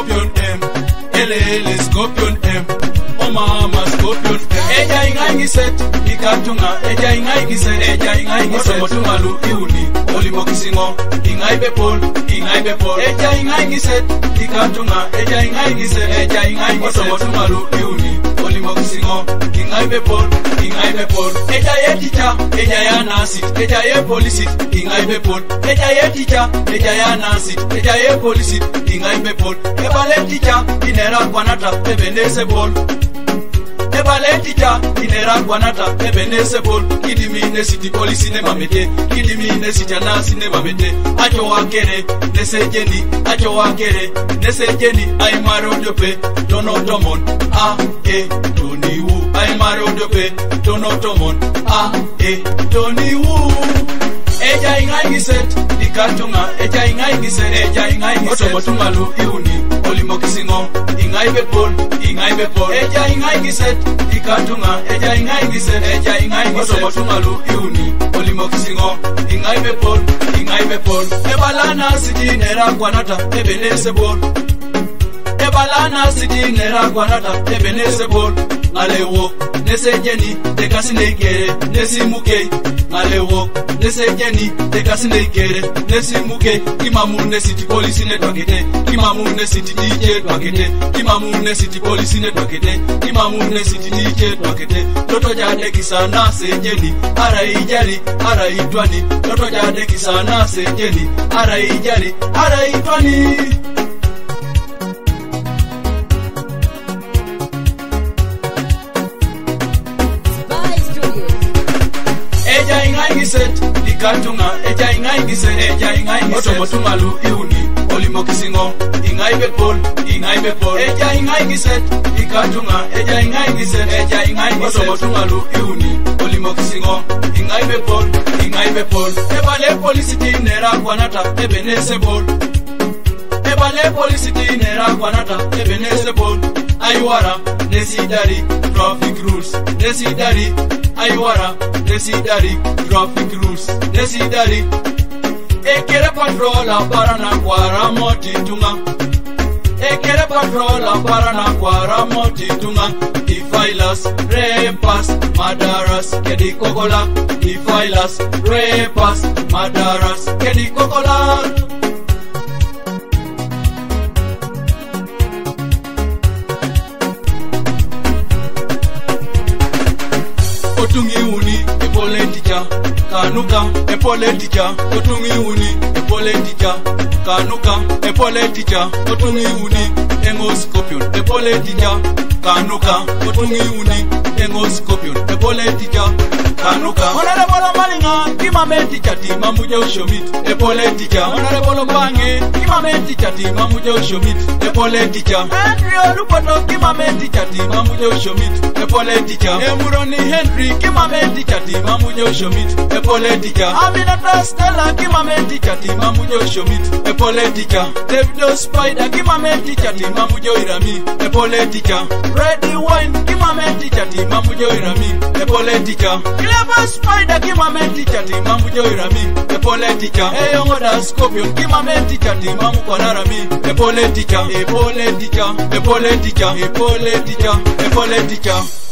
Scopion M, ele Scopion M, oh mama Scopion M. Eja Aingise, ikatunga, eja Aingise, otomotumalu iuni, olimokisingo, ingaibe pol, eja Aingise, ikatunga, eja Aingise, otomotumalu iuni, olimokisingo, ingaibe pol, eja ye teacher, eja ya nasi, eja ye police, ingaibe pol, eja ye teacher, eja ya nasi, eja ye police, ingaibe pol, ebale teacher, inera kwanata, ebenese pol. Ebale teacher, inera kwanata, ebenese pol, kidimine city police ne mamete, kidimine city nasi ne mamete, acho wakere, nesejeni, ay marodope, donotomon, doniwu, ay marodope, donotomon, doniwu. Eja Aingise, ikatunga, eja Aingise, otomotumalu iuni, olimokisingo, ingaibe pol, eja Aingise, ikatunga, eja Aingise, otomotumalu iuni, olimokisingo, ingaibe pol, ebalana sidi nera kwanata, ebenese pol, ebalana sidi nera kwanata, ebenese pol, alewo, nesejeni, tekasineikere, nesimuke, alewo, nesejeni, tekasineikere, nesimuke, kimamune city police netwakete, kimamune city DJ twakete, kimamune city police netwakete, kimamune city DJ twakete, toto jade kisana sejeni, araijali, araitwani, toto jade kisana sejeni, araijali, araitwani. Eja Aingise, ikatunga, eja Aingise, otomotumalu iuni, olimokisingo, ingaibe pol, eja Aingise, ikatunga, eja Aingise, otomotumalu iuni, olimokisingo, ingaibe pol, ebale police nera kwanata, ebenese pol, ebale police nera kwanata, ebenese pol, ayuara, nesidari, traffic rules, nesidari, ayuara, nesidari, traffic rules, nesidari. Ekere patrola para na kwara moti tunga. Ekere patrola para na kwara moti tunga. Defilas, repas, madaras, kedi kokola. Defilas, repas, madaras, kedi kokola. Otungi uni, epole teacher, kanuka, epole teacher, otungi uni, epole teacher, kanuka, epole teacher, otungi uni, Scopion, epole teacher, kanuka, otungi uni, Scopion, epole teacher, kanuka. Honorable Malinga, kimame teacher ti mamuje ushomit, epole teacher. Honorable Bange, kimame teacher ti mamuje ushomit, epole teacher. Henry Lupoto, kimame teacher ti mamuje ushomit, epole teacher. Emuroni Henry, kimame teacher ti mamuje ushomit, epole teacher. Aminata Stella, kimame teacher ti mamuje ushomit, epole teacher. Davido Spider, kimame teacher ti mamuje irami, epole teacher. Ready Wine, kimame teacher ti mamuje irami, epole teacher. Clever Spider, kimame teacher ti mamuje irami, epole teacher. Eyongoda Scopion, kimame teacher ti mamu kwanarami, epole teacher, epole teacher, epole teacher, epole teacher, epole teacher.